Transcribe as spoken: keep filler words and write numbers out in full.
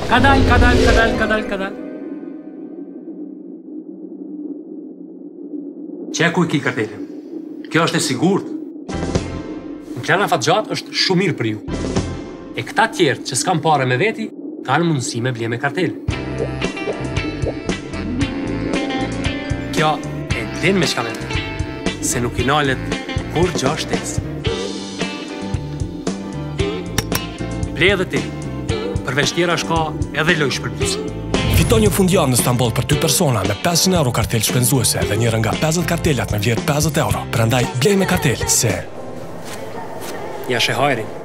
Ka dal, ka dal, ka dal, ka dal, ka dal. Që ku i ki kartelin? Kjo është e sigurt. Në Klana Fatxhat është shumë mirë për ju. E këta tjertë që s'kam pare me veti, kanë mundësi me blie me kartel. Kjo e din me shka me të, se nuk i nalet kur gja shtesë. Ble edhe ti, përveç tjera shka edhe loj shpërblyse. Fiton një fundjavë në Stamboll për dy persona me pesëqind euro kartel shpenzuese dhe njëra nga pesëdhjetë kartelat me vlerë pesëdhjetë euro. Prandaj blej me kartel, se... Ja she hajrin.